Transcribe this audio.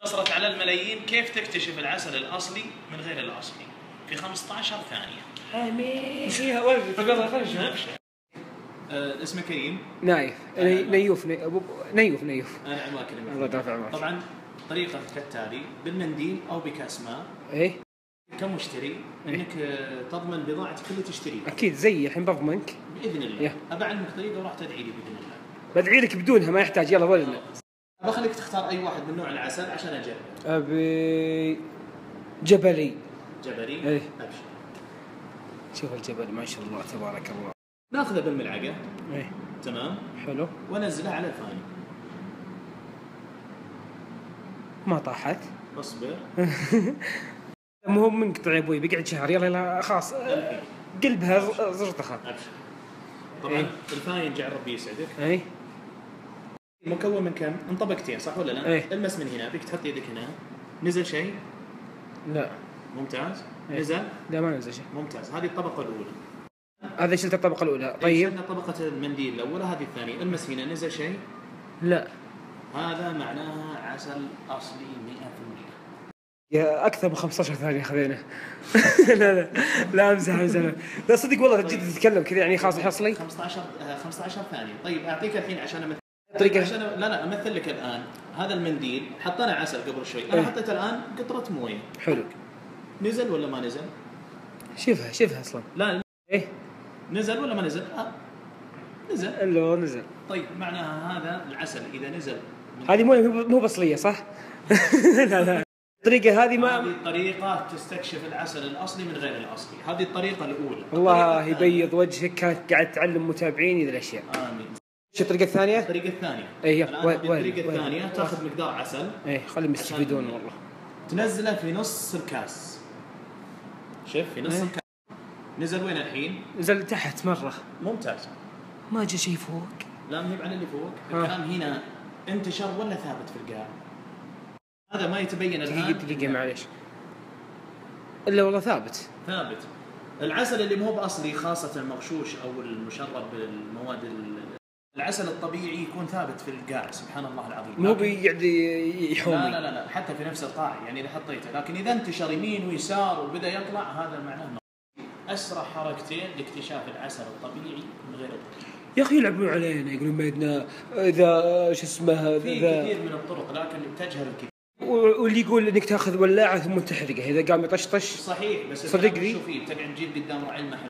حصلت على الملايين. كيف تكتشف العسل الأصلي من غير الأصلي في 15 ثانية؟ آمين فيها ولد تقدر خرج. اسمه كريم. نايف نيوف أنا عمار كريم. الله يدافع عمار. طبعا طريقة كالتالي: بالمنديل أو بكاس ماء. إيه كمشتري انك تضمن بضاعتك اللي تشتريها. اكيد زي الحين بضمنك باذن الله. ابى اعلمك طريقه وراح تدعي لي باذن الله. بدعي لك بدونها ما يحتاج. يلا ولنا. ابى اخليك تختار اي واحد من نوع العسل عشان اجرب. ابي جبلي. ايه ابشر. شوف الجبل ما شاء الله تبارك الله. ناخذه بالملعقه. ايه تمام حلو. وانزله على الفاني. ما طاحت. اصبر. مو هو منقطع يا ابوي بيقعد شهر. يلا خلاص قلبها زرطخه. ابشر. طبعا الفاني يرجع ربي يسعدك. اي مكون من كم؟ من طبقتين صح ولا لا؟ ايه. المس من هنا. بيك تحط يدك هنا. نزل شيء؟ لا. ممتاز. ايه. نزل؟ لا ما نزل شيء. ممتاز. هذه الطبقه الاولى. هذا شلت الطبقه الاولى. طيب شلنا طبقه المنديل الاولى. هذه الثانيه. المس هنا. نزل شيء؟ لا. هذا معناها عسل اصلي 100%. يا اكثر من 15 ثانيه خذينا. لا امزح. لا صدق والله جد تتكلم كذا يعني خلاص حصلي 15 ثانيه. طيب اعطيك الحين عشان امثل طريقه. عشان لا امثل لك الان. هذا المنديل حطينا عسل قبل شوي. انا حطيت الان قطره مويه. حلو. نزل ولا ما نزل؟ شوفها اصلا. لا ايه نزل ولا ما نزل؟ نزل. الا نزل. طيب معناها هذا العسل اذا نزل هذه مو بصليه صح؟ لا الطريقه هذه ما. هذه طريقه تستكشف العسل الاصلي من غير الاصلي. هذه الطريقه الاولى. الله يبيض وجهك. كانت قاعد تعلم متابعيني ذي الاشياء. امين. شو الطريقه الثانيه؟ الطريقه الثانيه. ايه الطريقه الثانيه تاخذ مقدار عسل. ايه خليهم يستفيدون والله. تنزله في نص الكاس. شوف في نص الكاس. نزل وين الحين؟ نزل تحت مره. ممتاز. ما جاء شيء فوق. لا ما هي على اللي فوق. الكلام هنا انتشر ولا ثابت في القاع؟ هذا ما يتبين الان. دقيقه معليش. الا والله ثابت. العسل اللي مو باصلي خاصه المغشوش او المشرب بالمواد العسل الطبيعي يكون ثابت في القاع. سبحان الله العظيم. مو بيقعد يحوم. لا حتى في نفس القاع يعني اذا حطيته. لكن اذا انتشر يمين ويسار وبدا يطلع هذا معناه اسرع حركتين لاكتشاف العسل الطبيعي من غير الطبيعي. يا اخي يلعبون علينا يقولون ما عندنا اذا شو اسمه في كثير من الطرق لكن تجهل الكثير. واللي يقول انك تاخذ ولاعه ثم تحرقه اذا قام يطشطش. صحيح بس صدقني شوفي تقعد تجيب قدام راعي المحل